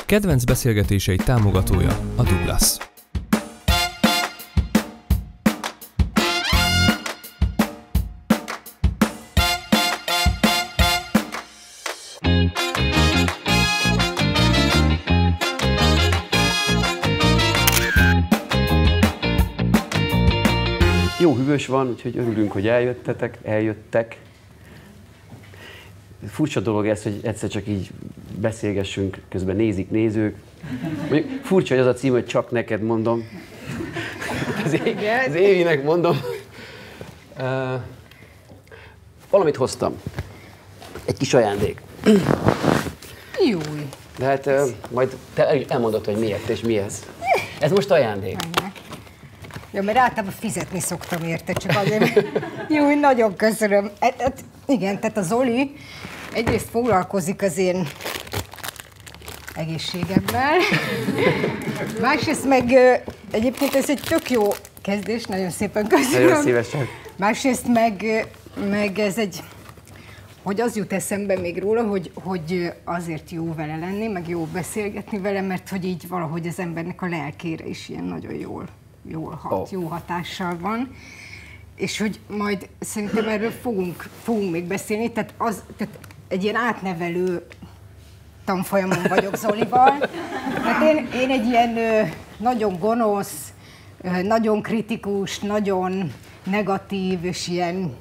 Kedvenc beszélgetései támogatója a Douglas. Jó hűvös van, úgyhogy örülünk, hogy eljöttek. Furcsa dolog ez, hogy egyszer csak így beszélgessünk, közben nézik nézők. Mondjuk furcsa, hogy az a cím, hogy csak neked mondom. Az Évinek mondom. Valamit hoztam. Egy kis ajándék. Júj. De hát majd te elmondod, hogy miért és mi ez. Ez most ajándék. Ja, mert általában fizetni szoktam érte, csak azért. Jó, nagyon köszönöm. Igen, tehát a Zoli egyrészt foglalkozik az én egészségemmel, másrészt meg egyébként ez egy tök jó kezdés, nagyon szépen köszönöm. Nagyon szívesen. Másrészt meg ez egy, hogy az jut eszembe még róla, hogy azért jó vele lenni, meg jó beszélgetni vele, mert hogy így valahogy az embernek a lelkére is ilyen nagyon jól hat, jó hatással van, és hogy majd szerintem erről fogunk még beszélni, tehát egy ilyen átnevelő tanfolyamon vagyok Zolival. Tehát én egy ilyen nagyon gonosz, nagyon kritikus, nagyon negatív, és ilyen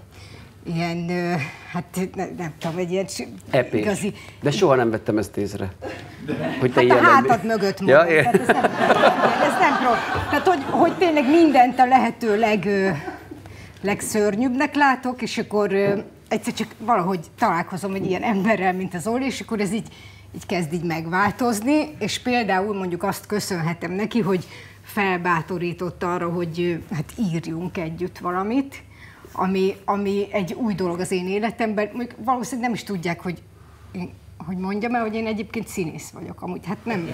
hát nem tudom, egy ilyen epés. Igazi... De soha nem vettem ezt észre. Hogy te hát ilyen a hátad mögött mondom. Ja, tehát ez nem tehát, hogy tényleg mindent a lehető legszörnyűbbnek látok, és akkor egyszer csak valahogy találkozom egy ilyen emberrel, mint az Zoli, és akkor ez így kezd így megváltozni, és például mondjuk azt köszönhetem neki, hogy felbátorított arra, hogy hát írjunk együtt valamit, ami egy új dolog az én életemben. Valószínűleg nem is tudják, hogy mondjam el, hogy én egyébként színész vagyok, amúgy hát nem.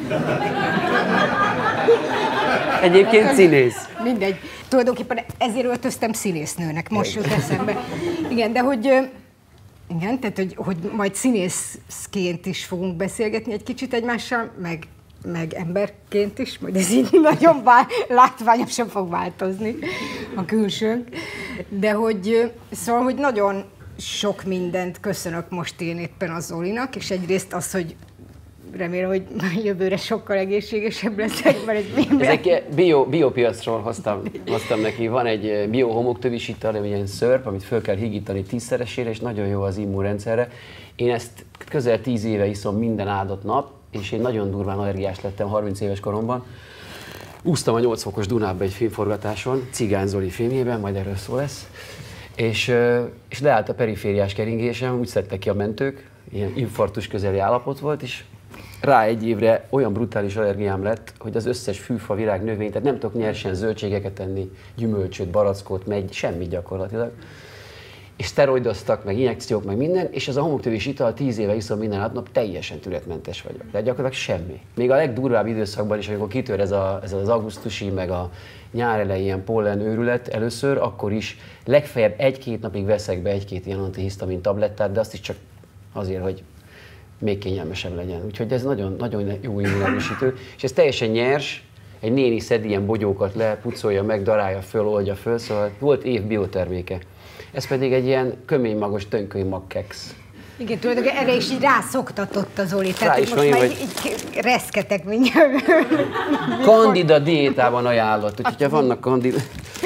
Egyébként színész. Mindegy. Tulajdonképpen ezért öltöztem színésznőnek, most jut eszembe. Igen, de hogy igen, tehát hogy majd színészként is fogunk beszélgetni egy kicsit egymással, meg emberként is, majd ez így nagyon látványosan fog változni a külsőnk. De hogy szóval, hogy nagyon sok mindent köszönök most én éppen a Zolinak, és egyrészt az, hogy remélem, hogy jövőre sokkal egészségesebb leszek, mert ezek biopiacról hoztam neki. Van egy biohomoktövis ital, egy ilyen szörp, amit föl kell higítani 10-szeresére, és nagyon jó az immunrendszerre. Én ezt közel 10 éve iszom minden áldott nap, és én nagyon durván allergiás lettem 30 éves koromban. Úsztam a 8 fokos Dunába egy filmforgatáson, Cigány Zoli filmjében, majd erről szó lesz. És leállt a perifériás keringésem, úgy szedtek ki a mentők, ilyen infarktus közeli állapot volt, és rá egy évre olyan brutális allergiám lett, hogy az összes fűfa, virág, növény, tehát nem tudok nyersen zöldségeket tenni, gyümölcsöt, barackot, semmit gyakorlatilag. És szteroidoztak, meg injekciók, meg minden, és ez a homoktövés ital 10 éve iszom minden nap, teljesen tünetmentes vagyok. De gyakorlatilag semmi. Még a legdurvább időszakban is, amikor kitör ez az augusztusi, meg a nyár elején ilyen pollen őrület először, akkor is legfeljebb 1-2 napig veszek be 1-2 ilyen antihisztamin tablettát, de azt is csak azért, hogy még kényelmesebb legyen. Úgyhogy ez nagyon, nagyon jó immunerősítő. És ez teljesen nyers, egy néni szed ilyen bogyókat le, pucolja meg, darálja föl, oldja föl, szóval volt év bioterméke. Ez pedig egy ilyen kömény-magos tönköly-magkex. Igen, tulajdonképpen erre is így rászoktatott az Zoli, tehát most már így reszketek mindjárt. Candida diétában ajánlott, úgyhogy ha vannak candida...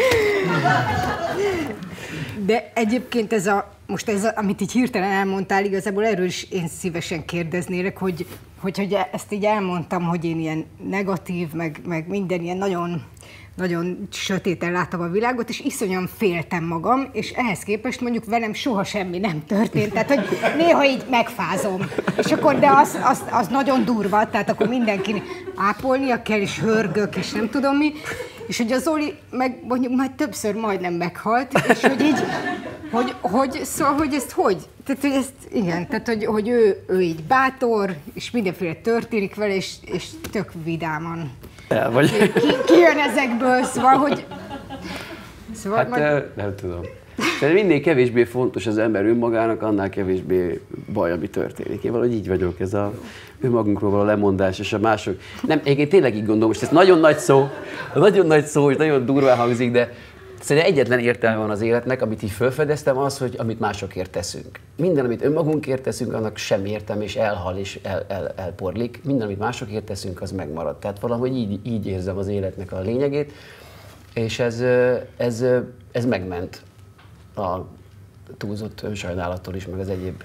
De egyébként most ez amit így hirtelen elmondtál, igazából erről is én szívesen kérdeznélek, hogy ezt így elmondtam, hogy én ilyen negatív, meg minden ilyen nagyon sötéten láttam a világot, és iszonyan féltem magam, és ehhez képest mondjuk velem soha semmi nem történt, tehát hogy néha így megfázom, és akkor de az nagyon durva, tehát akkor mindenkinek ápolnia kell, és hörgök, és nem tudom mi, és hogy a Zoli meg mondjuk már többször majdnem meghalt, és hogy így, szóval, hogy ezt hogy? Tehát, hogy ezt, igen, tehát, hogy ő így bátor, és mindenféle történik vele, és tök vidáman. Kijön ezekből, szóval, hogy... Szóval hát majd... nem tudom. Tehát minél kevésbé fontos az ember önmagának, annál kevésbé baj, ami történik. Én valahogy így vagyok, ez a önmagunkról való lemondás, és a mások. Nem, én tényleg így gondolom, most ez nagyon nagy szó, és nagyon durván hangzik, de szerintem egyetlen értelme van az életnek, amit így felfedeztem, az, hogy amit másokért teszünk. Minden, amit önmagunkért teszünk, annak semmi értelme, és elhal, és elporlik. Minden, amit másokért teszünk, az megmarad. Tehát valahogy így érzem az életnek a lényegét, és ez megment a túlzott önsajnálattól is, meg az egyéb.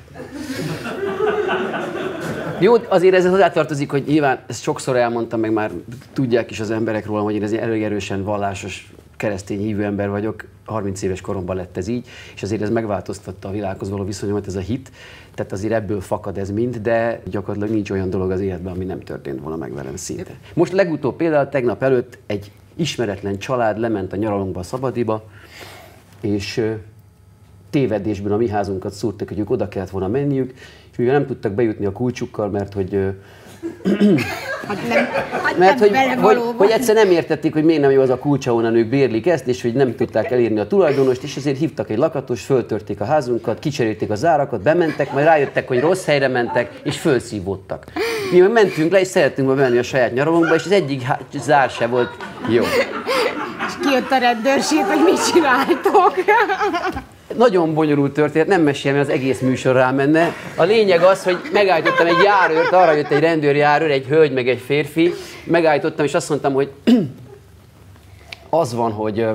Jó, azért ez hozzátartozik, hogy nyilván ezt sokszor elmondtam, meg már tudják is az emberek rólam, hogy én azért elég erősen vallásos keresztény hívő ember vagyok, 30 éves koromban lett ez így, és azért ez megváltoztatta a világhoz való viszonyomat, ez a hit, tehát azért ebből fakad ez mind, de gyakorlatilag nincs olyan dolog az életben, ami nem történt volna meg velem szinte. Most legutóbb például tegnap előtt egy ismeretlen család lement a nyaralónkba a Szabadiba, és tévedésből a mi házunkat szúrtak, hogy ők oda kellett volna menniük, és mivel nem tudtak bejutni a kulcsukkal, mert hogy hogy egyszer nem értették, hogy miért nem jó az a kulcs, ahonnan ők bérlik ezt, és hogy nem tudták elérni a tulajdonost, és ezért hívtak egy lakatos, föltörték a házunkat, kicserélték a zárakat, bementek, majd rájöttek, hogy rossz helyre mentek, és fölszívódtak. Mi meg mentünk le, és szerettünk volna menni a saját nyaralónkba, és az egyik zár se volt jó. És kijött a rendőrség, hogy mit csináltok. Nagyon bonyolult történet, nem mesélem, az egész műsor rámenne. A lényeg az, hogy megállítottam egy járőrt, arra jött egy rendőrjárőr, egy hölgy meg egy férfi. Megállítottam, és azt mondtam, hogy az van, hogy...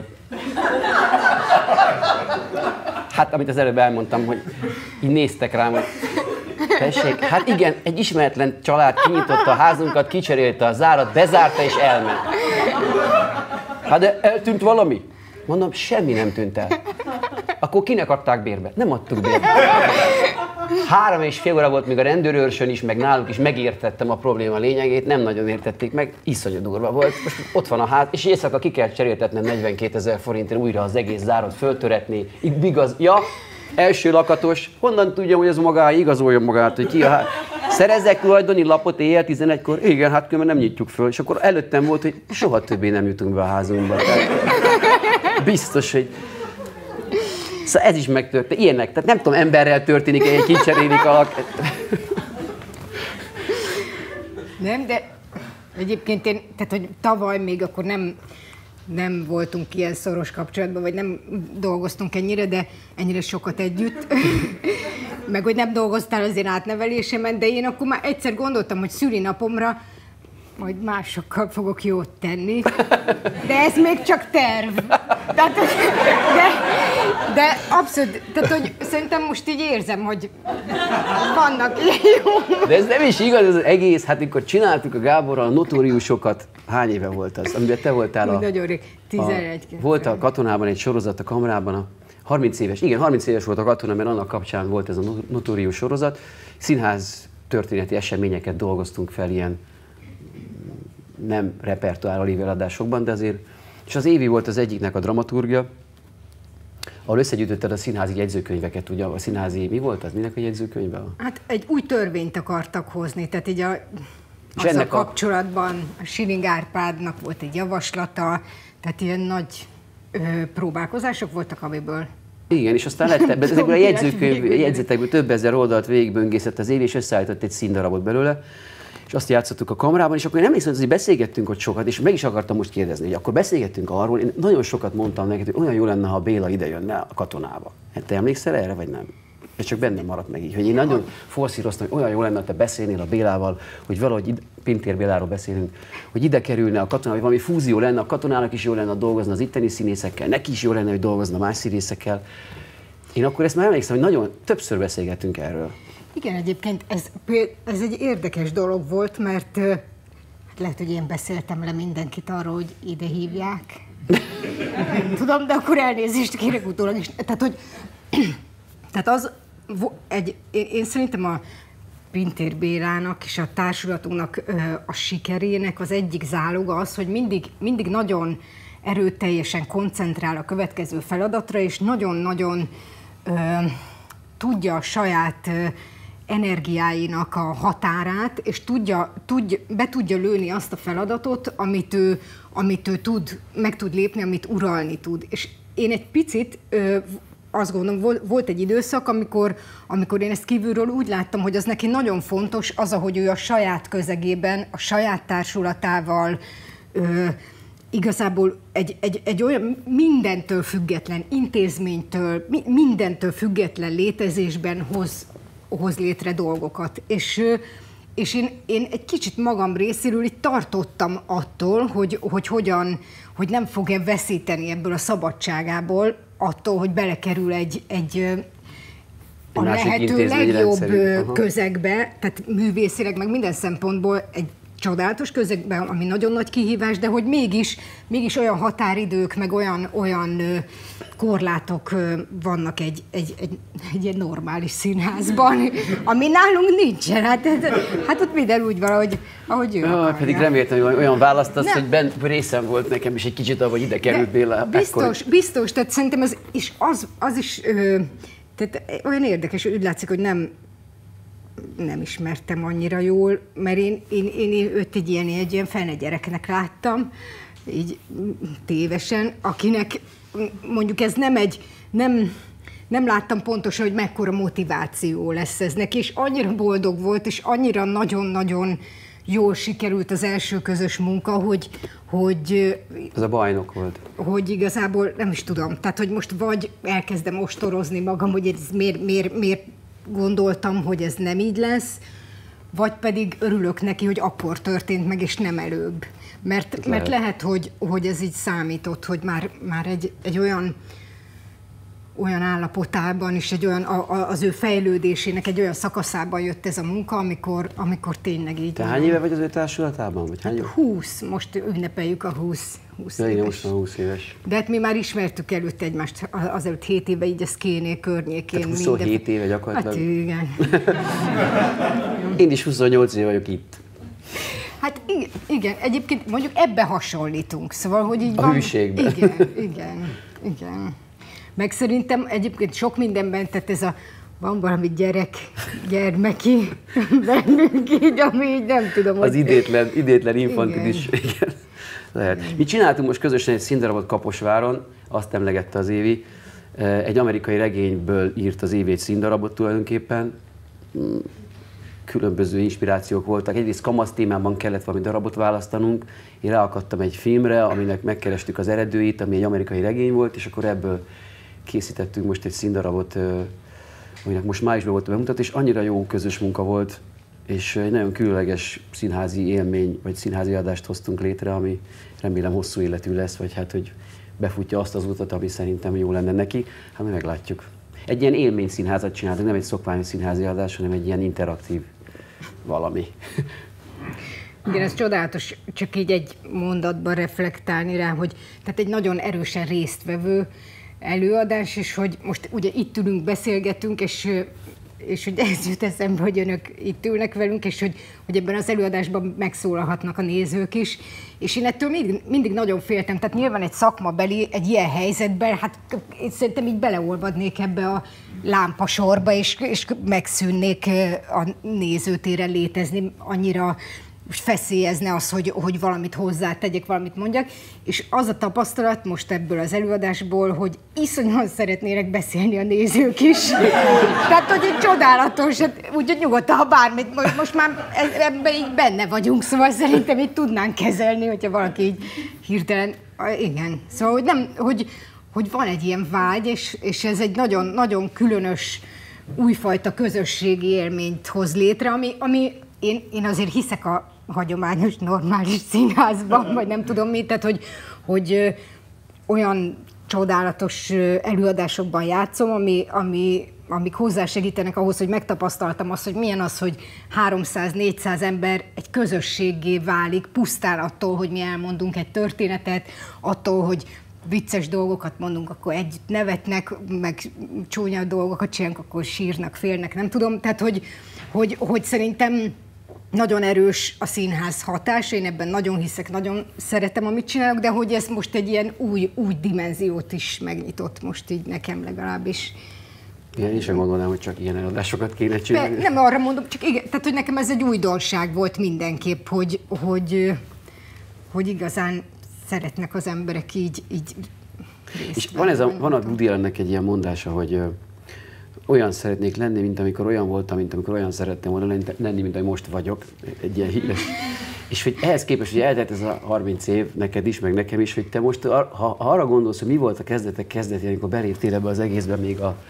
Hát, amit az előbb elmondtam, hogy így néztek rám, hogy tessék, hát igen, egy ismeretlen család kinyitotta a házunkat, kicserélte a zárat, bezárta és elment. Hát de eltűnt valami? Mondom, semmi nem tűnt el. Akkor kinek adták bérbe? Nem adtuk bérbe. 3,5 óra volt, még a rendőrőrsön is, meg náluk is megértettem a probléma lényegét, nem nagyon értették meg, iszonyú durva volt. Most ott van a ház, és éjszaka ki kell cseréltetnem 42 000 forintért újra az egész zárat föltöretni. Igaz, ja, első lakatos, honnan tudjam, hogy ez magára igazolja magát, hogy ki a ház. Szerezzek tulajdoni lapot éjjel 11-kor? Igen, hát különben nem nyitjuk föl. És akkor előttem volt, hogy soha többé nem jutunk be a házunkba. Tehát biztos, hogy... Szóval ez is megtörtént. Ilyenek. Tehát nem tudom, emberrel történik, egy kicserélik a... Nem, de egyébként tehát, hogy tavaly még akkor nem voltunk ilyen szoros kapcsolatban, vagy nem dolgoztunk ennyire, de ennyire sokat együtt. Meg hogy nem dolgoztál az én átnevelésemen, de én akkor már egyszer gondoltam, hogy szülinapomra majd másokkal fogok jót tenni, de ez még csak terv. Tehát, de abszolút, tehát hogy szerintem most így érzem, hogy vannak ilyen jó. De ez nem is igaz, ez az egész, hát amikor csináltuk a Gáborral a Notóriusokat, hány éve volt az, amiben te voltál a... Nagyon rég, 11. Volt a Katonában egy sorozat a Kamrában, a 30 éves, igen, 30 éves volt a Katona, mert annak kapcsán volt ez a Notórius sorozat. Színház történeti eseményeket dolgoztunk fel ilyen nem repertoárral lévő adásokban, de azért, és az Évi volt az egyiknek a dramaturgia, ahol összegyűjtötted a színházi jegyzőkönyveket, ugye a színházi, mi volt az, minek a jegyzőkönyve? Hát egy új törvényt akartak hozni, tehát így azzal kapcsolatban a Schilling Árpádnak volt egy javaslata, tehát ilyen nagy próbálkozások voltak, amiből... Igen, és aztán lett ebben, ezekből a jegyzetekből több ezer oldalt végigböngészett az Évi, és összeállított egy színdarabot belőle, és azt játszottuk a Kamrában, és akkor én emlékszem, hogy beszélgettünk ott sokat, és meg is akartam most kérdezni, hogy akkor beszélgettünk arról, én nagyon sokat mondtam neked, hogy olyan jó lenne, ha Béla ide jönne a Katonába. Hát te emlékszel erre, vagy nem? Ez csak bennem maradt meg így, hogy én nagyon forszíroztam, hogy olyan jó lenne, ha te beszélnél a Bélával, hogy valahogy Pintér Béláról beszélünk, hogy ide kerülne a Katona, hogy valami fúzió lenne, a Katonának is jó lenne dolgozni az itteni színészekkel, neki is jó lenne, hogy dolgozna más színészekkel. Én akkor ezt már emlékszem, hogy nagyon többször beszélgettünk erről. Igen, egyébként ez egy érdekes dolog volt, mert lehet, hogy én beszéltem le mindenkit arról, hogy ide hívják. Nem tudom, de akkor elnézést kérek utólag is. Tehát az én szerintem a Pintér Bélának és a társulatunknak a sikerének az egyik záloga az, hogy mindig nagyon erőteljesen koncentrál a következő feladatra, és nagyon-nagyon tudja a saját energiáinak a határát, és be tudja lőni azt a feladatot, amit ő tud, meg tud lépni, amit uralni tud. És én egy picit azt gondolom, volt egy időszak, amikor én ezt kívülről úgy láttam, hogy az neki nagyon fontos az, ahogy ő a saját közegében, a saját társulatával, igazából egy olyan mindentől független intézménytől, mindentől független létezésben hoz létre dolgokat. És én egy kicsit magam részéről itt tartottam attól, hogy nem fog-e veszíteni ebből a szabadságából, attól, hogy belekerül egy a lehető legjobb közegbe, tehát művészileg, meg minden szempontból egy csodálatos közegben, ami nagyon nagy kihívás, de hogy mégis olyan határidők, meg olyan korlátok vannak egy ilyen normális színházban, ami nálunk nincsen. Hát ott minden úgy van, ahogy ő akarja. Pedig reméltem, hogy olyan választasz, hogy részem volt nekem is egy kicsit, ahogy ide került Béla. Biztos, tehát szerintem az is tehát olyan érdekes, hogy úgy látszik, hogy nem ismertem annyira jól, mert én őt egy ilyen felnőtt gyereknek láttam, így tévesen, akinek mondjuk ez nem láttam pontosan, hogy mekkora motiváció lesz ez neki, és annyira boldog volt, és annyira nagyon-nagyon jól sikerült az első közös munka, hogy ez a bajnok volt. Hogy igazából nem is tudom, tehát hogy most vagy elkezdem ostorozni magam, hogy ez miért gondoltam, hogy ez nem így lesz, vagy pedig örülök neki, hogy akkor történt meg, és nem előbb. Mert lehet, hogy ez így számított, hogy már egy olyan állapotában és az ő fejlődésének egy olyan szakaszában jött ez a munka, amikor tényleg így... Te hány éve vagy az ő társulatában? Vagy hány 20, most ünnepeljük a 20 éves. Igen, most már 20 éves. De hát mi már ismertük előtt egymást, azelőtt 7 éve így a Szkéné környékén. Tehát 27 éve gyakorlatilag. Hát igen. Én is 28 éve vagyok itt. Hát igen, egyébként mondjuk ebbe hasonlítunk, szóval, hogy így a van... hűségben. Igen. Meg szerintem egyébként sok mindenben, tehát van valami gyermeki bennünk így, ami így nem tudom, az idétlen infantilis, igen. Lehet. Mi csináltunk most közösen egy színdarabot Kaposváron, azt emlegette az Évi, egy amerikai regényből írt az Évi egy színdarabot tulajdonképpen. Különböző inspirációk voltak. Egyrészt kamasz témában kellett valami darabot választanunk. Én ráakadtam egy filmre, aminek megkerestük az eredőit, ami egy amerikai regény volt, és akkor ebből készítettünk most egy színdarabot, aminek most májusban volt a bemutató, és annyira jó közös munka volt, és egy nagyon különleges színházi élmény, vagy színházi adást hoztunk létre, ami remélem hosszú életű lesz, vagy hát, hogy befutja azt az utat, ami szerintem jó lenne neki. Hát mi meglátjuk. Egy ilyen élményszínházat csináltunk, nem egy szokványos színházi adás, hanem egy ilyen interaktív valami. Igen, ez csodálatos, csak így egy mondatban reflektálni rá, hogy tehát egy nagyon erősen résztvevő előadás, és hogy most ugye itt ülünk, beszélgetünk, és hogy ez jut eszembe, hogy önök itt ülnek velünk, és hogy ebben az előadásban megszólalhatnak a nézők is. És én ettől mindig nagyon féltem. Tehát nyilván egy szakmabeli, egy ilyen helyzetben, hát én szerintem így beleolvadnék ebbe a lámpasorba, és megszűnnék a nézőtéren létezni, annyira feszélyezne az, hogy valamit hozzátegyek, valamit mondjak, és az a tapasztalat most ebből az előadásból, hogy iszonyúan szeretnének beszélni a nézők is. Tehát, hogy egy csodálatos, úgyhogy nyugodtan, ha bármit, most már ebben így benne vagyunk, szóval szerintem így tudnánk kezelni, hogyha valaki így hirtelen, igen. Szóval, hogy van egy ilyen vágy, és ez egy nagyon, nagyon különös, újfajta közösségi élményt hoz létre, ami én azért hiszek a hagyományos, normális színházban, vagy nem tudom mit, tehát hogy olyan csodálatos előadásokban játszom, amik hozzásegítenek ahhoz, hogy megtapasztaltam azt, hogy milyen az, hogy 300-400 ember egy közösséggé válik, pusztán attól, hogy mi elmondunk egy történetet, attól, hogy vicces dolgokat mondunk, akkor együtt nevetnek, meg csúnya dolgokat csinálunk, akkor sírnak, félnek, nem tudom. Tehát, hogy szerintem nagyon erős a színház hatása, én ebben nagyon hiszek, nagyon szeretem, amit csinálok, de hogy ez most egy ilyen új dimenziót is megnyitott most így nekem legalábbis. Igen, én sem gondolnám, hogy csak ilyen előadásokat kéne csinálni. Nem arra mondom, csak igen, tehát hogy nekem ez egy újdonság volt mindenképp, hogy igazán szeretnek az emberek így És van a Woody Allennek egy ilyen mondása, hogy olyan szeretnék lenni, mint amikor olyan voltam, mint amikor olyan szerettem volna lenni, mint ahogy most vagyok. Egy ilyen híres. És hogy ehhez képest, hogy eltelt ez a 30 év, neked is, meg nekem is, hogy te most, ha arra gondolsz, hogy mi volt a kezdetén, amikor beléptél ebbe az egészben,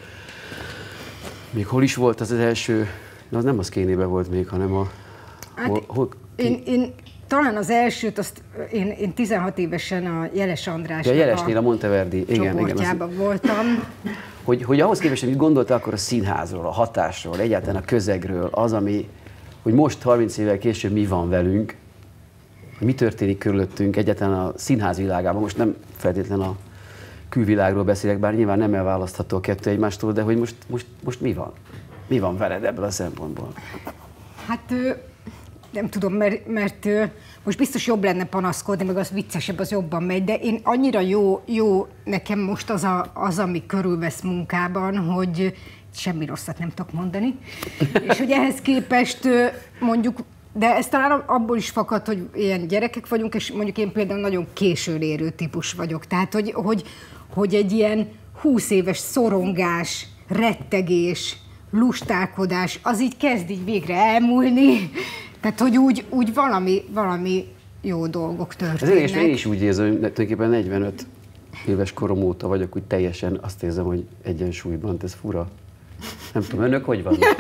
még hol is volt az első, az nem a Szkénébe volt még, hanem a... Hát én talán az elsőt, azt én 16 évesen a Jeles Andrásnak a Jelesnél, a Monteverdi csoportjában voltam. Hogy ahhoz képest, hogy mit gondoltál akkor a színházról, a hatásról, egyáltalán a közegről, az, hogy most 30 évvel később mi van velünk, mi történik körülöttünk egyáltalán a színház világában. Most nem feltétlenül a külvilágról beszélek, bár nyilván nem elválasztható a kettő egymástól, de hogy most mi van? Mi van veled ebből a szempontból? Hát nem tudom, mert most biztos jobb lenne panaszkodni, meg az viccesebb, az jobban megy, de én annyira jó nekem most az, ami körülvesz munkában, hogy semmi rosszat nem tudok mondani. És hogy ehhez képest mondjuk, de ez talán abból is fakad, hogy ilyen gyerekek vagyunk, és mondjuk én például nagyon későn érő típus vagyok. Tehát, hogy egy ilyen 20 éves szorongás, rettegés, lustálkodás, az így kezd így végre elmúlni. Tehát, hogy úgy valami jó dolgok történnek. Én is úgy érzem, hogy tulajdonképpen 45 éves korom óta vagyok úgy teljesen, azt érzem, hogy egyensúlyban, ez fura. Nem tudom, önök hogy vannak?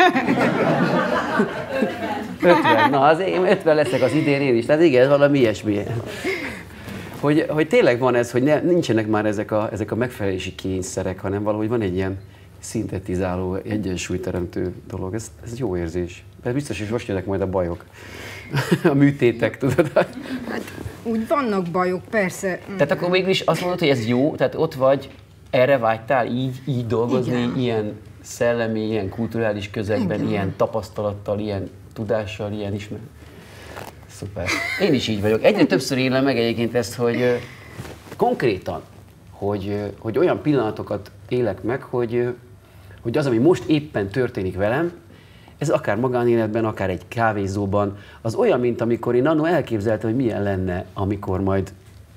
50, na az én 50 leszek az idén én is, tehát igen, valami ilyesmi. Hogy tényleg van ez, hogy nincsenek már ezek a megfelelési kényszerek, hanem valahogy van egy ilyen szintetizáló, egyensúlyteremtő dolog. Ez jó érzés. Ez biztos, hogy most jönnek majd a bajok. A műtétek, tudod? Hát úgy vannak bajok, persze. Tehát akkor végül is azt mondod, hogy ez jó, tehát ott vagy, erre vágytál így dolgozni, igen. Ilyen szellemi, ilyen kulturális közegben, igen. Ilyen tapasztalattal, ilyen tudással, ilyen ismeret. Szuper. Én is így vagyok. Egyre többször élem meg egyébként ezt, hogy konkrétan, hogy olyan pillanatokat élek meg, hogy az, ami most éppen történik velem, ez akár magánéletben, akár egy kávézóban, az olyan, mint amikor én annól elképzeltem, hogy milyen lenne, amikor majd,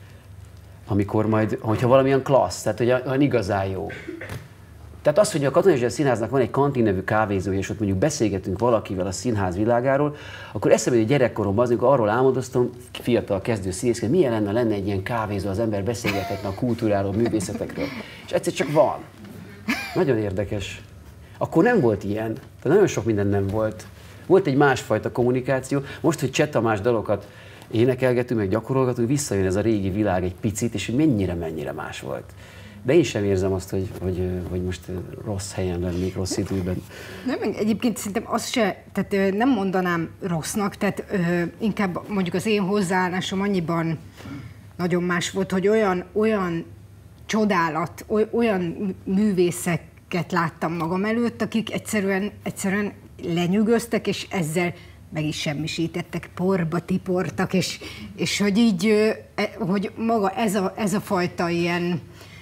hogyha valamilyen klassz, tehát hogy olyan igazán jó. Tehát az, hogy a Katona József Színháznak van egy Kantin nevű kávézója, és ott mondjuk beszélgetünk valakivel a színház világáról, akkor eszembe jut, hogy gyerekkoromban, amikor arról álmodoztam, fiatal kezdő színész, hogy milyen lenne egy ilyen kávézó, az ember beszélgethetne a kultúráról, művészetekről. És egyszer csak van. Nagyon érdekes. Akkor nem volt ilyen. Tehát nagyon sok minden nem volt. Volt egy másfajta kommunikáció. Most, hogy Cseh Tamás dalokat énekelgetünk, meg gyakorolgatunk, visszajön ez a régi világ egy picit, és hogy mennyire más volt. De én sem érzem azt, hogy most rossz helyen lennék, rossz időben. Nem, egyébként szerintem azt se, tehát nem mondanám rossznak, tehát inkább mondjuk az én hozzáállásom annyiban nagyon más volt, hogy olyan csodálat, olyan művészeket láttam magam előtt, akik egyszerűen lenyűgöztek, és ezzel meg is semmisítettek, porba tiportak, és hogy így, hogy maga ez a fajta ilyen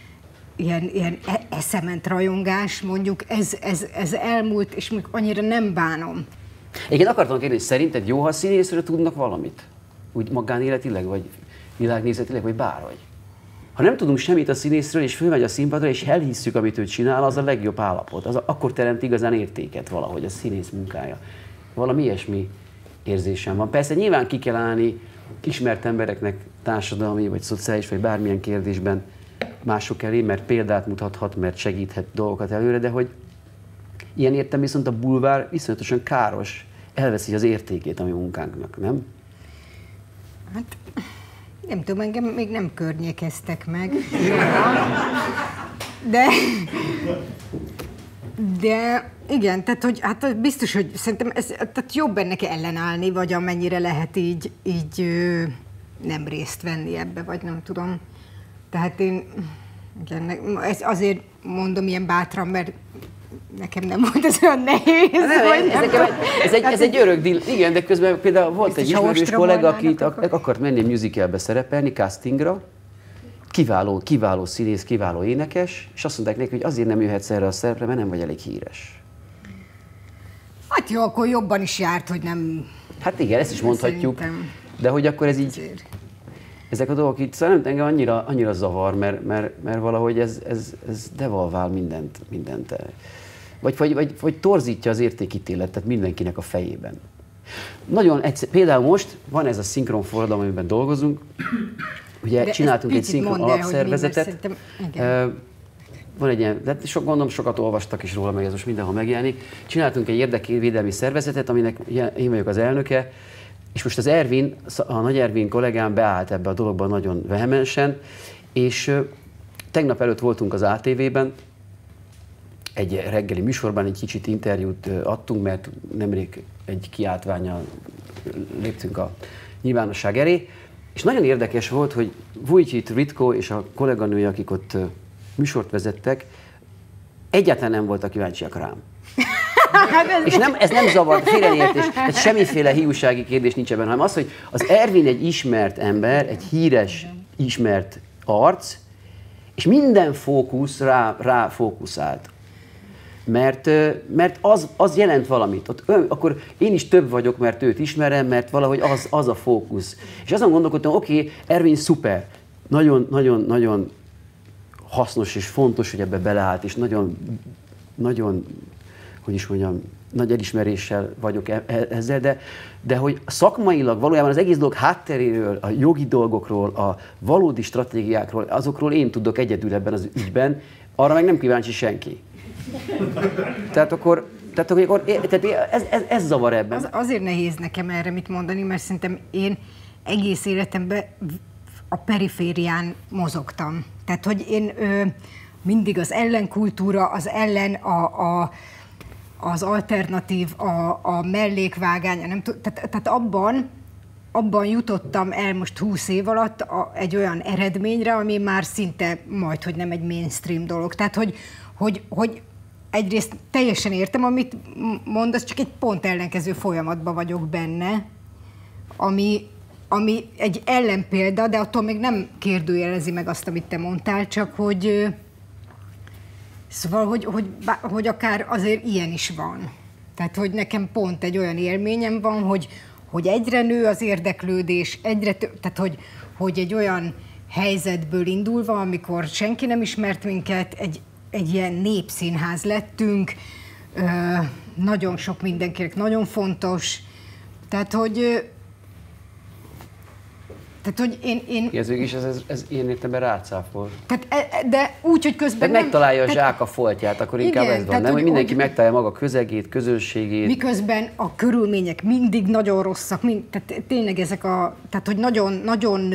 eszement rajongás, mondjuk, ez elmúlt, és még annyira nem bánom. Én akartam kérdezni, hogy szerinted jó, ha színészről tudnak valamit? Úgy magánéletileg, vagy világnézetileg, vagy bárhogy? Ha nem tudunk semmit a színészről, és fölmegy a színpadra, és elhisszük, amit ő csinál, az a legjobb állapot. Akkor teremt igazán értéket valahogy a színész munkája. Valami ilyesmi érzésem van. Persze nyilván ki kell állni ismert embereknek társadalmi, vagy szociális, vagy bármilyen kérdésben mások elé, mert példát mutathat, mert segíthet dolgokat előre, de hogy ilyen értem viszont a bulvár viszonyatosan káros, elveszi az értékét a mi munkánknak, nem? Hát nem tudom, engem még nem környékeztek meg. De igen, tehát hogy hát biztos, hogy szerintem tehát jobb ennek ellenállni, vagy amennyire lehet így nem részt venni ebbe, vagy nem tudom. Tehát én ezt azért mondom ilyen bátran, mert nekem nem volt ez olyan nehéz. Ez egy örök deal. Igen, de közben például volt egy ismerős kollega, aki akart menni musicalbe szerepelni, castingra. Kiváló színész, kiváló énekes, és azt mondták neki, hogy azért nem jöhetsz erre a szerepre, mert nem vagy elég híres. Hát jó, akkor jobban is járt, hogy nem... Hát igen, ezt is mondhatjuk. Szerintem. De hogy akkor ez így... ezek a dolgok itt szerintem engem annyira zavar, mert valahogy ez devalvál mindent. Vagy torzítja az értékítéletet mindenkinek a fejében. Nagyon például most van ez a szinkron forradalom, amiben dolgozunk. Ugye csináltunk egy szinkron alapszervezetet. Van egy ilyen, de gondolom sokat olvastak is róla, meg ez most mindenhol megjelenik. Csináltunk egy érdekvédelmi szervezetet, aminek én vagyok az elnöke, és most az Ervin, a Nagy Ervin kollégám beállt ebbe a dologba nagyon vehemensen, és tegnap előtt voltunk az ATV-ben, egy reggeli műsorban egy kicsit interjút adtunk, mert nemrég egy kiáltvánnyal léptünk a nyilvánosság elé, és nagyon érdekes volt, hogy Vujcsit Ritko és a kolléganője, akik ott műsort vezettek, egyáltalán nem voltak kíváncsiak rám. És ez nem zavart, félreértés, egy semmiféle hiúsági kérdés nincs ebben, hanem az, hogy az Ervin egy ismert ember, egy híres, ismert arc, és minden fókusz rá fókuszált. Mert az jelent valamit. Akkor én is több vagyok, mert őt ismerem, mert valahogy az a fókusz. És azon gondolkodtam, oké, Ervin szuper, nagyon hasznos és fontos, hogy ebbe beleállt, és nagyon, hogy is mondjam, nagy elismeréssel vagyok ezzel, de hogy szakmailag valójában az egész dolog hátteréről, a jogi dolgokról, a valódi stratégiákról, azokról én tudok egyedül ebben az ügyben, arra meg nem kíváncsi senki. Tehát ez zavar ebben. Azért nehéz nekem erre mit mondani, mert szerintem én egész életemben a periférián mozogtam. Tehát, hogy én mindig az ellenkultúra, az ellen az alternatív, a mellékvágány, nem tehát abban jutottam el most 20 év alatt egy olyan eredményre, ami már szinte majdhogy nem egy mainstream dolog. Tehát, hogy egyrészt teljesen értem, amit mondasz, csak egy pont ellenkező folyamatban vagyok benne, ami egy ellenpélda, de attól még nem kérdőjelezi meg azt, amit te mondtál, csak hogy szóval, hogy akár azért ilyen is van. Tehát, hogy nekem pont egy olyan élményem van, hogy egyre nő az érdeklődés, tehát, hogy egy olyan helyzetből indulva, amikor senki nem ismert minket, egy ilyen népszínház lettünk, nagyon sok mindenkinek nagyon fontos, tehát, hogy én... Ez végig is, ez ilyen értelemben rácáfol. De úgy, hogy közben nem... megtalálja a zsák a foltját, akkor inkább ez van, nem? Hogy mindenki megtalálja maga közegét, közönségét. Miközben a körülmények mindig nagyon rosszak, tehát tényleg ezek tehát hogy nagyon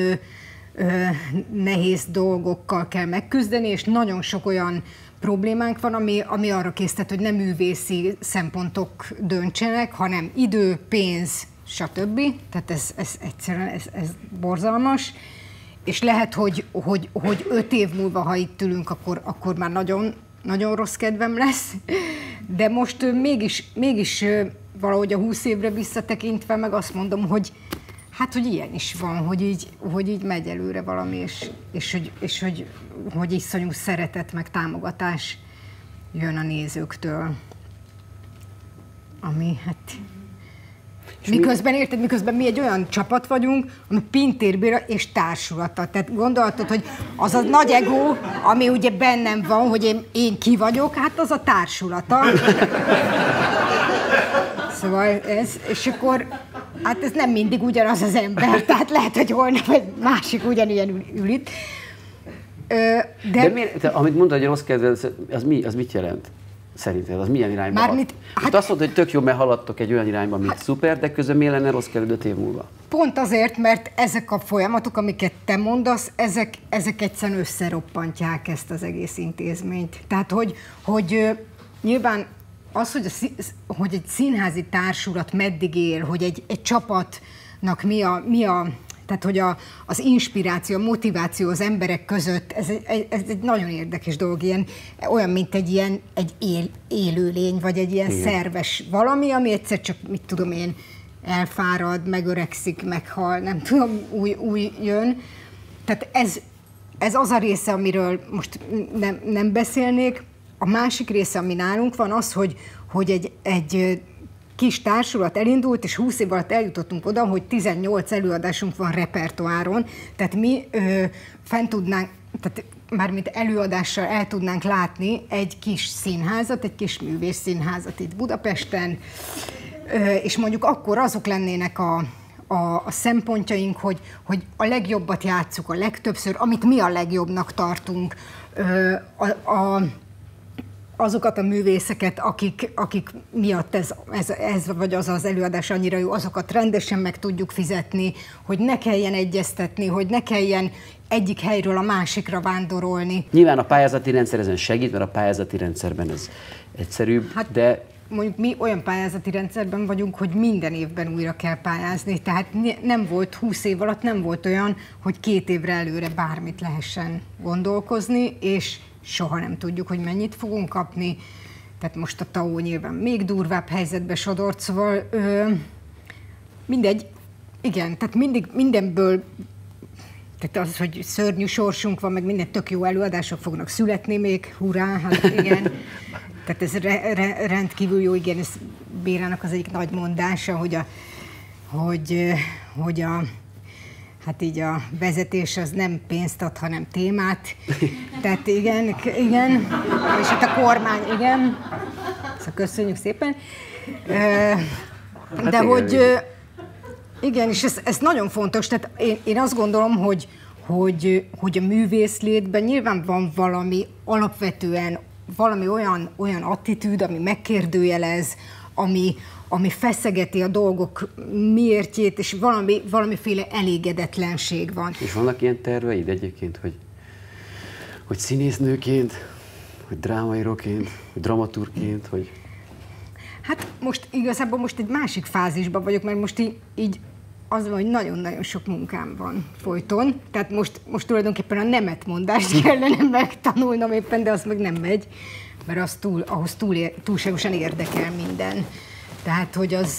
nehéz dolgokkal kell megküzdeni, és nagyon sok olyan problémánk van, ami arra késztet, hogy nem művészi szempontok döntsenek, hanem idő, pénz, stb. Tehát ez egyszerűen ez borzalmas, és lehet, hogy 5 év múlva, ha itt ülünk, akkor már nagyon, nagyon rossz kedvem lesz, de most mégis valahogy a 20 évre visszatekintve meg azt mondom, hogy hát, hogy ilyen is van, hogy így megy előre valami, és hogy iszonyú szeretet meg támogatás jön a nézőktől, ami hát... Miközben mi egy olyan csapat vagyunk, ami pintérbéra és társulata. Tehát gondolhatod, hogy az a nagy ego, ami ugye bennem van, hogy én ki vagyok, hát az a társulata. Szóval és akkor, hát ez nem mindig ugyanaz az ember, tehát lehet, hogy holnap egy másik ugyanilyen ül itt. De miért, amit mondtad, hogy rossz kedve, az mit jelent? Szerinted az milyen irányba hat? Hát azt mondod, hogy tök jó, mert haladtok egy olyan irányba, amit szuper, de közben miért lenne rossz kedved 5 év múlva? Pont azért, mert ezek a folyamatok, amiket te mondasz, ezek egyszerűen összeroppantják ezt az egész intézményt. Tehát, hogy nyilván az, hogy egy színházi társulat meddig él, hogy egy csapatnak mi a tehát, hogy az inspiráció, a motiváció az emberek között, ez egy nagyon érdekes dolog, olyan, mint egy élőlény, vagy egy ilyen szerves valami, ami egyszer csak, mit tudom én, elfárad, megöregszik, meghal, nem tudom, új jön. Tehát ez az a része, amiről most nem beszélnék. A másik része, ami nálunk van, az, hogy egy kis társulat elindult, és 20 év alatt eljutottunk oda, hogy 18 előadásunk van repertoáron, tehát mi fent tudnánk, tehát mármint előadással el tudnánk látni egy kis színházat, egy kis művészszínházat itt Budapesten, és mondjuk akkor azok lennének a szempontjaink, hogy a legjobbat játsszuk a legtöbbször, amit mi a legjobbnak tartunk, azokat a művészeket, akik miatt ez vagy az előadás annyira jó, azokat rendesen meg tudjuk fizetni, hogy ne kelljen egyeztetni, hogy ne kelljen egyik helyről a másikra vándorolni. Nyilván a pályázati rendszer ezen segít, mert a pályázati rendszerben ez egyszerűbb, de... Mondjuk mi olyan pályázati rendszerben vagyunk, hogy minden évben újra kell pályázni, tehát nem volt 20 év alatt, nem volt olyan, hogy 2 évre előre bármit lehessen gondolkozni, és soha nem tudjuk, hogy mennyit fogunk kapni. Tehát most a TAO nyilván még durvább helyzetbe sodort, szóval mindegy, igen, tehát mindenből, tehát az, hogy szörnyű sorsunk van, meg minden tök jó előadások fognak születni még, hurrá, hát igen. Tehát ez rendkívül jó, igen, ez Bérának az egyik nagy mondása, hogy hát így a vezetés az nem pénzt ad, hanem témát. Tehát igen, és hát a kormány, igen. Szóval köszönjük szépen. De hogy igen, és ez nagyon fontos. Tehát én azt gondolom, hogy a művészlétben nyilván van valami alapvetően, valami olyan attitűd, ami megkérdőjelez, ami feszegeti a dolgok miértjét, és valamiféle elégedetlenség van. És vannak ilyen terveid egyébként, hogy színésznőként, hogy drámaíróként, hogy dramaturgként, hogy... Hát most igazából egy másik fázisban vagyok, mert most így az van, hogy nagyon-nagyon sok munkám van folyton. Tehát most tulajdonképpen a nemetmondást kellene megtanulnom éppen, de az meg nem megy, mert ahhoz túlságosan érdekel minden. Tehát,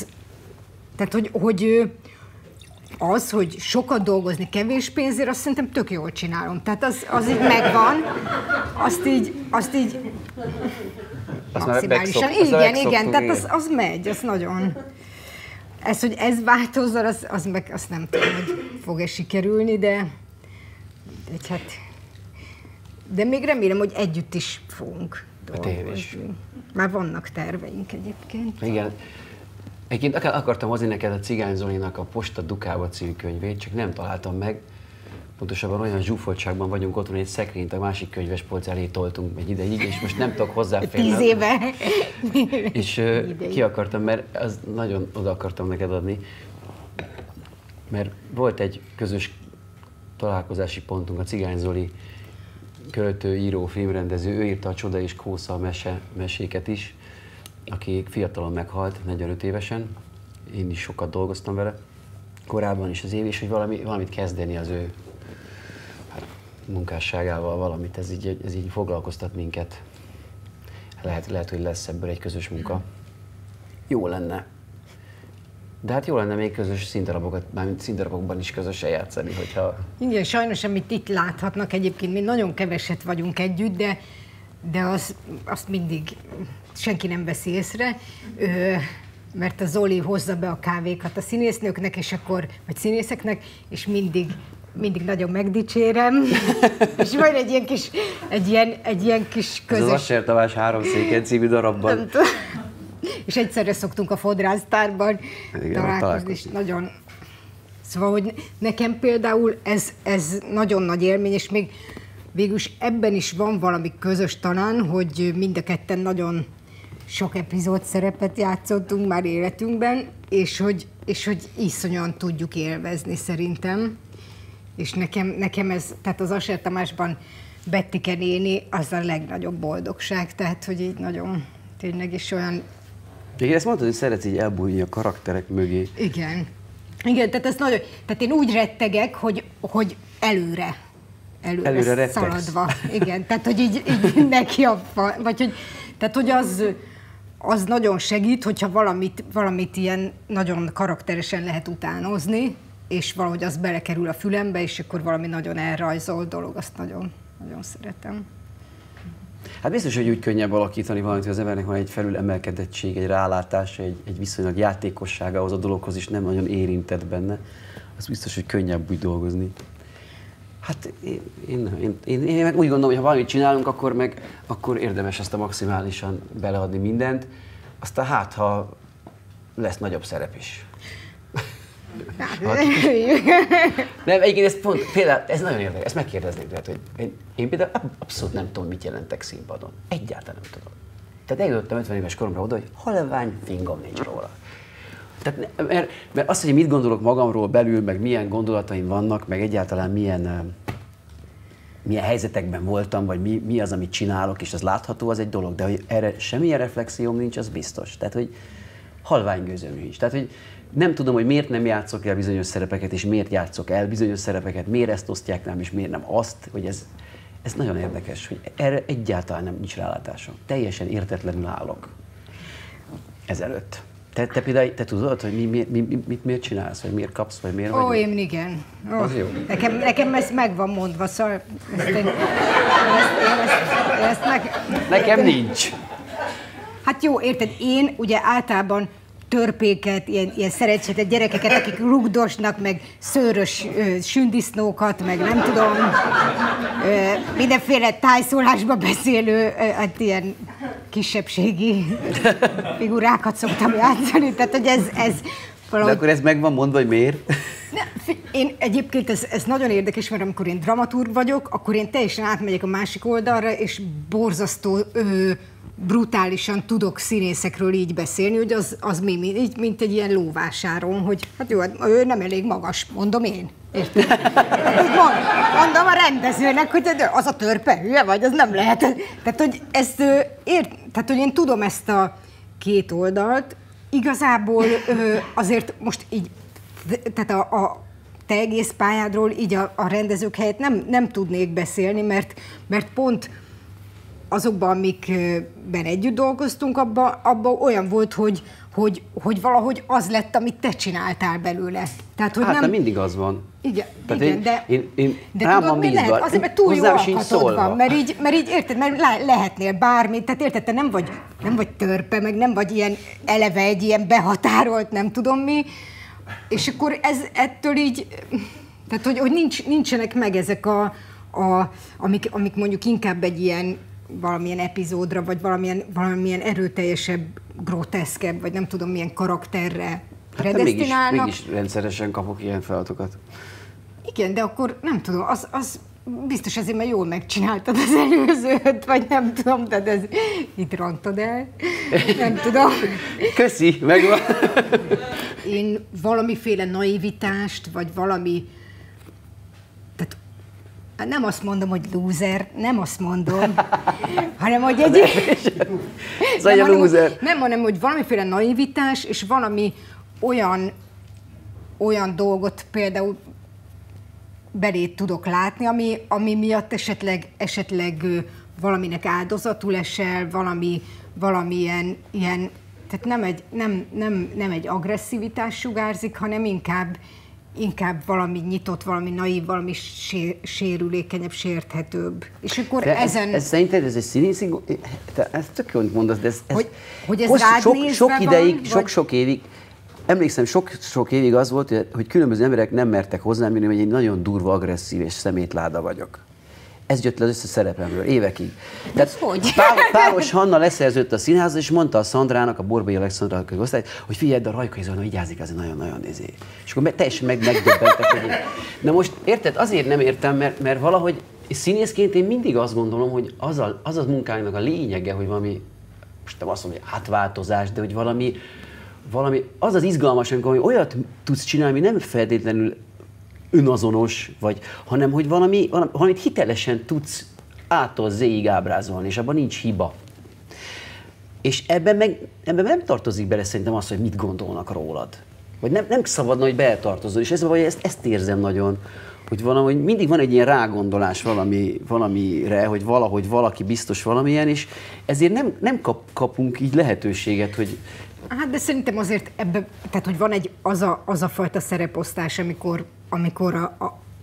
hogy sokat dolgozni kevés pénzért, azt szerintem tök jól csinálom. Tehát az így megvan, azt így maximálisan. Igen, tehát az megy, az nagyon... Ez, hogy ez változzon, azt nem tudom, hogy fog-e sikerülni, de még remélem, hogy együtt is fogunk dolgozni. Már vannak terveink egyébként. Igen. Egyébként akartam hozni neked a Cigány Zolinak a Posta Dukába című könyvét, csak nem találtam meg. Pontosabban olyan zsúfoltságban vagyunk otthon, egy szekrényt a másik könyvespolc elé toltunk egy ideig, és most nem tudok hozzáférni. 10 éve. És ki akartam, mert az nagyon oda akartam neked adni, mert volt egy közös találkozási pontunk, a Cigány Zoli költő, író, filmrendező, ő írta a Csoda és Kósza meséket is, aki fiatalon meghalt, 45 évesen. Én is sokat dolgoztam vele korábban is az év, és hogy valamit kezdeni az ő munkásságával, valamit, ez így foglalkoztat minket. Lehet, hogy lesz ebből egy közös munka. Jó lenne. De hát jó lenne még közös színdarabokat, mármint színdarabokban is közösen játszani, hogyha... Igen, sajnos, amit itt láthatnak egyébként, mi nagyon keveset vagyunk együtt, de azt mindig senki nem veszi észre, mert a Zoli hozza be a kávékat a színésznőknek, és akkor, vagy színészeknek, és mindig nagyon megdicsérem, és van egy ilyen kis közös... Ez az Asser Tamás Háromszéken című darabban. És egyszerre szoktunk a Fodrásztárban találkozni, és nagyon... Szóval, hogy nekem például ez nagyon nagy élmény, és még végülis ebben is van valami közös talán, hogy mind a ketten nagyon sok epizód szerepet játszottunk már életünkben, és hogy iszonyan tudjuk élvezni szerintem. És nekem ez, tehát az Asser Tamásban Bettike néni az a legnagyobb boldogság, tehát hogy így nagyon tényleg is olyan... Igen, ezt mondtad, hogy szeretsz így elbújni a karakterek mögé. Igen, tehát ez nagyon... Tehát én úgy rettegek, hogy előre szaladva. Igen, tehát hogy így neki vagy hogy... Tehát, hogy az nagyon segít, hogyha valamit ilyen nagyon karakteresen lehet utánozni, és valahogy az belekerül a fülembe, és akkor valami nagyon elrajzol dolog, azt nagyon, nagyon szeretem. Hát biztos, hogy úgy könnyebb alakítani valamit, hogy az embernek van egy felülemelkedettség, egy rálátás, egy viszonylag játékossága ahhoz a dologhoz is nem nagyon érintett benne. Az biztos, hogy könnyebb úgy dolgozni. Hát én meg úgy gondolom, hogy ha valamit csinálunk, akkor érdemes azt a maximálisan beleadni mindent. Aztán hát, ha lesz nagyobb szerep is. Nem, egyébként ez pont, például, ez nagyon érdekes, ezt megkérdeznék lehet, hogy én például abszolút nem tudom, mit jelentek színpadon. Egyáltalán nem tudom. Tehát eljutottam 50 éves koromra oda, hogy halvány fingom nincs róla. Tehát, mert azt, hogy mit gondolok magamról belül, meg milyen gondolataim vannak, meg egyáltalán milyen helyzetekben voltam, vagy mi az, amit csinálok, és az látható, az egy dolog, de hogy erre semmilyen reflexióm nincs, az biztos. Tehát, hogy halvány gőzöm nincs. Tehát, hogy nem tudom, hogy miért nem játszok el bizonyos szerepeket, és miért játszok el bizonyos szerepeket, miért ezt osztják nem, és miért nem azt, hogy ez nagyon érdekes, hogy erre egyáltalán nem nincs rálátásom. Teljesen értetlenül állok ezelőtt. Te például, te tudod, hogy miért csinálsz, vagy miért kapsz, vagy miért vagy? Én igen. Az jó. Nekem ez meg van mondva, szóval Nekem nincs. Hát jó, érted, én ugye általában törpéket, ilyen szerencsétlen gyerekeket, akik rugdosnak, meg szőrös sündisznókat, meg nem tudom, mindenféle tájszólásba beszélő, hát ilyen kisebbségi figurákat szoktam játszani, tehát hogy ez valahogy... De akkor ez meg van mondva, hogy miért? Én egyébként ez nagyon érdekes, mert amikor én dramaturg vagyok, akkor én teljesen átmegyek a másik oldalra, és borzasztó brutálisan tudok színészekről így beszélni, hogy az mint egy ilyen lóvásáron, hogy hát jó, ő nem elég magas, mondom én. Érted? Mondom a rendezőnek, hogy az a törpe hülye vagy, az nem lehet. Tehát, hogy tehát, hogy én tudom ezt a két oldalt, igazából azért most így, tehát a te egész pályádról így a rendezők helyett nem tudnék beszélni, mert pont azokban, amikben együtt dolgoztunk, abban olyan volt, hogy valahogy az lett, amit te csináltál belőle. Tehát, hogy hát nem mindig az van. Igen, tehát igen, de tudod, mi lehet? Azért, mert túl jó alkatod van, mert így érted, mert lehetnél bármit, tehát érted, te nem vagy törpe, meg nem vagy ilyen eleve egy ilyen behatárolt, nem tudom mi, és akkor ez ettől így, tehát hogy nincsenek meg ezek amik mondjuk inkább egy ilyen valamilyen epizódra, vagy valamilyen erőteljesebb, groteszkebb, vagy nem tudom milyen karakterre predesztinálnak. Mégis rendszeresen kapok ilyen feladatokat. Igen, de akkor nem tudom, az biztos azért, mert jól megcsináltad az előzőt, vagy nem tudom, de ez itt rontod el. Nem tudom. Köszi, megvan. Én valamiféle naivitást, vagy valami... Tehát nem azt mondom, hogy loser, nem azt mondom, hanem hogy nem, hanem hogy valamiféle naivitás, és valami olyan dolgot például belé tudok látni, ami miatt esetleg valaminek áldozatul esel, valamilyen ilyen, tehát nem egy agresszivitás sugárzik, hanem inkább valami nyitott, valami naív, valami sérülékenyebb, sérthetőbb. És akkor ez szerinted ez egy színészi... Ez tök jó, hogy mondasz, de hogy ez rád nézve van? Sok évig, emlékszem, sok évig az volt, hogy különböző emberek nem mertek hozzám jönni, hogy egy nagyon durva, agresszív és szemétláda vagyok. Ez jött le az összes szerepemről, évekig. Tehát hogy? Pálos Hanna leszerződött a színházba, és mondta a Szandrának, a Borbély Alexandrának, hogy figyeld, a Rajkai Zolna vigyázik, azért nagyon-nagyon nézé. És akkor teljesen megdöbbentek, hogy... Na most érted, azért nem értem, mert valahogy színészként én mindig azt gondolom, hogy az a munkának a lényege, hogy valami, most nem azt mondom, hogy átváltozás, de hogy valami az az izgalmas, amikor olyat tudsz csinálni, ami nem feltétlenül önazonos, hanem hogy valamit hitelesen tudsz A-tól Z-ig ábrázolni, és abban nincs hiba. És ebben nem tartozik bele szerintem az, hogy mit gondolnak rólad. Vagy nem szabadna, hogy beletartozzon. És ezt érzem nagyon, hogy mindig van egy ilyen rágondolás valamire, hogy valahogy valaki biztos valamilyen, és ezért nem kapunk így lehetőséget, hogy... Hát de szerintem azért ebben, tehát hogy van az a fajta szereposztás, amikor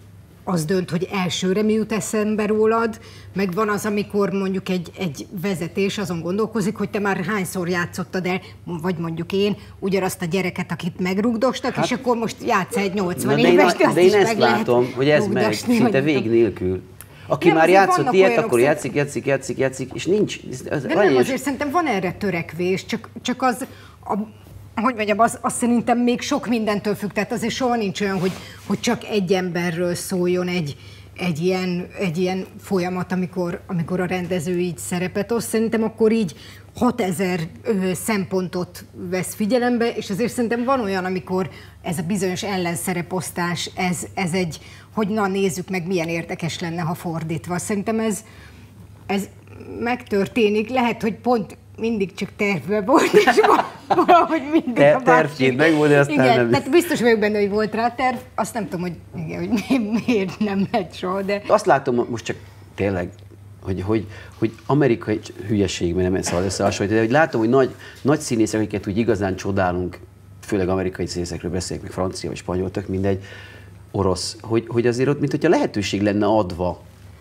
az dönt, hogy elsőre mi jut eszembe rólad, meg van az, amikor mondjuk egy vezetés azon gondolkozik, hogy te már hányszor játszottad el, vagy mondjuk én, ugyanazt a gyereket, akit megrugdostak, és akkor most játsz egy 80 éves, de én ezt látom, hogy ez megy szinte vég nélkül. Aki nem, már játszott ilyet, akkor játszik, és nincs. Nem, azért szerintem van erre törekvés, csak az, hogy mondjam, az szerintem még sok mindentől függ, tehát azért soha nincs olyan, hogy csak egy emberről szóljon egy ilyen folyamat, amikor a rendező így szerepet oszt. Szerintem akkor így 6000 szempontot vesz figyelembe, és azért szerintem van olyan, amikor ez a bizonyos ellenszereposztás, ez egy, hogy na nézzük meg, milyen érdekes lenne, ha fordítva. Szerintem ez megtörténik, lehet, hogy pont mindig csak tervben volt, és valahogy mindig a tervként megvolt, de aztán igen, nem. Tehát biztos vagyok benne, hogy volt rá terv, azt nem tudom, hogy, igen, hogy miért nem lett soha, de... Azt látom most csak tényleg, hogy amerikai hülyeség, mert nem szabad összehasonlítani, de hogy látom, hogy nagy színészek, akiket úgy igazán csodálunk, főleg amerikai színészekről beszélek, meg francia vagy spanyol, tök mindegy, orosz, hogy azért ott, mint hogyha lehetőség lenne adva.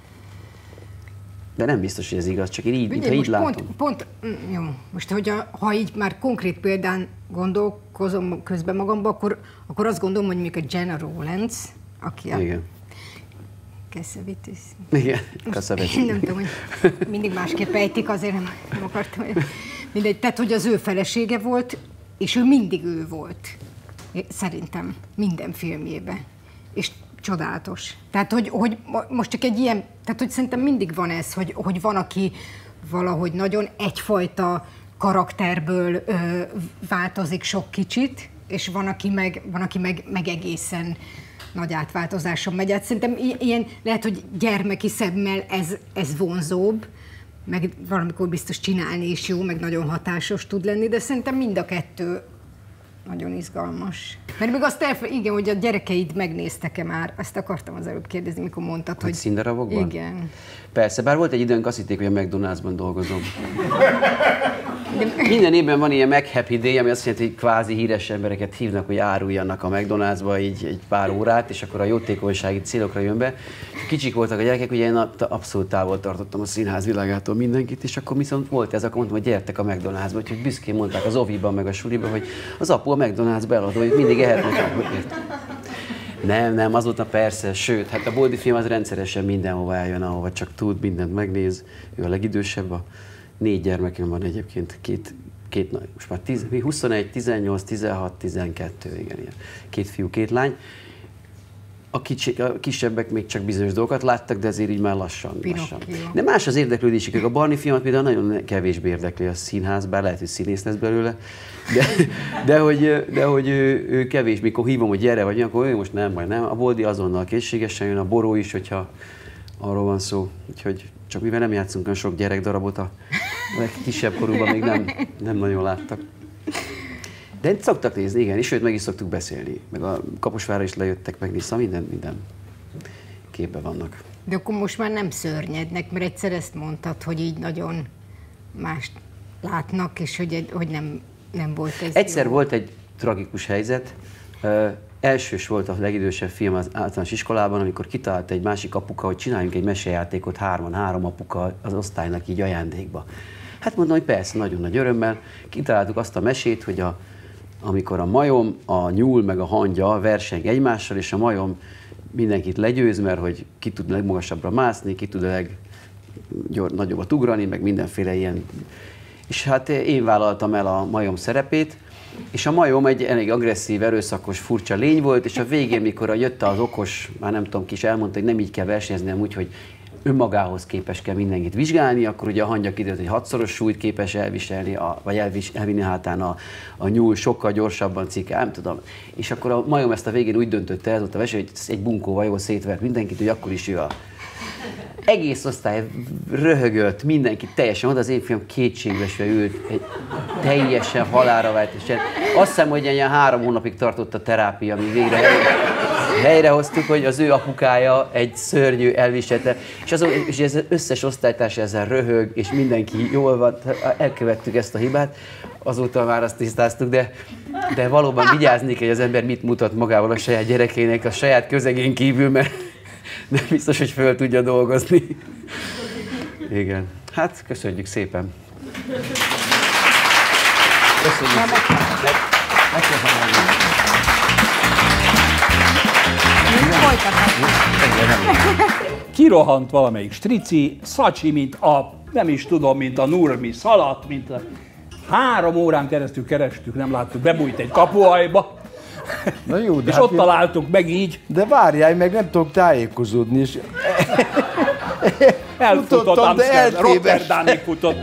De nem biztos, hogy ez igaz, csak én így látom. Jó, most, ha így már konkrét példán gondolkozom közben magamba, akkor azt gondolom, hogy mondjuk a Jenna Rowlands, aki a... Igen. Cassavetes. Igen, Cassavetes. Nem tudom, hogy mindig másképp ejtik, azért nem akartam. Mindegy, tehát, hogy az ő felesége volt, és ő mindig ő volt. Szerintem minden filmjében. És csodálatos. Tehát, hogy most csak egy ilyen, tehát, hogy szerintem mindig van ez, hogy van, aki valahogy nagyon egyfajta karakterből változik sok kicsit, és van, aki meg egészen nagy átváltozáson megy. Hát szerintem ilyen, lehet, hogy gyermeki szemmel ez vonzóbb, meg valamikor biztos csinálni is jó, meg nagyon hatásos tud lenni, de szerintem mind a kettő nagyon izgalmas. Mert még azt igen, hogy a gyerekeid megnéztek-e már, azt akartam az előbb kérdezni, mikor mondtad, hogy... Színdarabokban? Igen. Persze, bár volt egy időnk, azt hitték, hogy a McDonald'sban dolgozom. Minden évben van ilyen McHappy Day, ami azt jelenti, hogy kvázi híres embereket hívnak, hogy áruljanak a McDonald'sba így egy pár órát, és akkor a jótékonysági célokra jön be. Kicsik voltak a gyerekek, ugye én abszolút távol tartottam a színház világától mindenkit, és akkor viszont volt ez, akkor mondtam, hogy gyertek a McDonald'sba, úgyhogy büszkén mondták az oviban, meg a suliban, hogy az apu a McDonald'sba eladó, hogy mindig ehetnek. Nem, azóta persze, sőt, hát a Boldi film az rendszeresen mindenhova eljön, ahova csak tud, mindent megnéz. Ő a legidősebb, 4 gyermekem van egyébként, két most már 21, 18, 16, 12, igen, ilyen. 2 fiú, 2 lány. A kisebbek még csak bizonyos dolgokat láttak, de azért így már lassan. De más az érdeklődésük. A Barney filmet például nagyon kevésbé érdekli a színház, bár lehet, hogy színész lesz belőle, de hogy ő kevés, mikor hívom, hogy gyere, vagy akkor ő most nem, vagy nem. A Boldi azonnal készségesen jön, a Boró is, hogyha arról van szó. Úgyhogy csak mivel nem játszunk olyan sok gyerekdarabot, a legkisebb korúban még nem nagyon láttak. De szoktak nézni, igen, és sőt meg is szoktuk beszélni. Meg a Kaposvárra is lejöttek megnézni, minden képben vannak. De akkor most már nem szörnyednek, mert egyszer ezt mondtad, hogy így nagyon mást látnak, és hogy nem volt ez egyszer jó. Volt egy tragikus helyzet. Elsős volt a legidősebb film az általános iskolában, amikor kitalált egy másik apuka, hogy csináljunk egy mesejátékot 3 apuka az osztálynak így ajándékba. Hát mondom, hogy persze, nagyon nagy örömmel. Kitaláltuk azt a mesét, hogy amikor a majom, a nyúl meg a hangya verseng egymással, és a majom mindenkit legyőz, mert hogy ki tud legmagasabbra mászni, ki tud nagyobbat ugrani, meg mindenféle ilyen. És hát én vállaltam el a majom szerepét, és a majom egy elég agresszív, erőszakos, furcsa lény volt, és a végén, mikor jött az okos, már nem tudom ki is elmondta, hogy nem így kell versenyezni, hanem úgy, hogy önmagához képes kell mindenkit vizsgálni, akkor ugye a hangya kiderült, hogy 6-szoros súlyt képes elviselni, vagy elvinni hátán a nyúl sokkal gyorsabban cikkel, nem tudom. És akkor a majom ezt a végén úgy döntötte el, ott a verseny, hogy egy bunkóval jól szétvert mindenkit, hogy akkor is ő a egész osztály röhögött, mindenki teljesen, oda az én fiam kétségbeesve ült, egy teljesen halálra vált, és azt hiszem, hogy ilyen 3 hónapig tartott a terápia, amíg végre helyrehoztuk, hogy az ő apukája egy szörnyű elviselte, és ez az összes osztálytárs ezzel röhög, és mindenki jól van, elkövettük ezt a hibát, azóta már azt tisztáztuk, de valóban vigyázni kell, hogy az ember mit mutat magával a saját gyerekének, a saját közegén kívül, mert de biztos, hogy föl tudja dolgozni. Igen. Hát, köszönjük szépen. Köszönjük szépen. Kirohant valamelyik strici, Szacsi, mint a, nem is tudom, mint a Nurmi Szalat, mint a 3 órán keresztül kerestük, nem láttuk, bebújt egy kapuajba. Na jó, de és ott találtuk meg így. De várjál, meg nem tudok tájékozódni, és elfutott Amsterdam, Rotterdamig futott.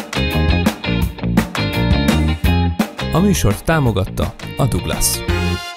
A műsort támogatta a Douglas.